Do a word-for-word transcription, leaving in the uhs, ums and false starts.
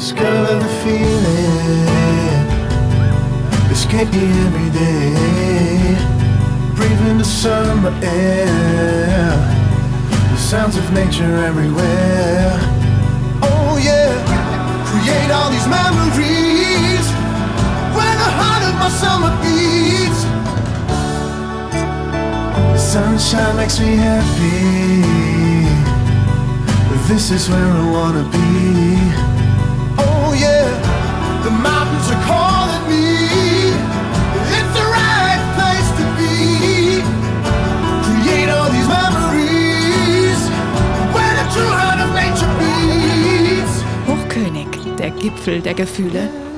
Discover the feeling, escape me every day. Breathe in the summer air, the sounds of nature everywhere. Oh yeah, create all these memories where the heart of my summer beats. The sunshine makes me happy, this is where I wanna be. Oh yeah, the mountains are calling me, it's the right place to be. Create all these memories where the true heart of nature beats. Hochkönig, der Gipfel der Gefühle.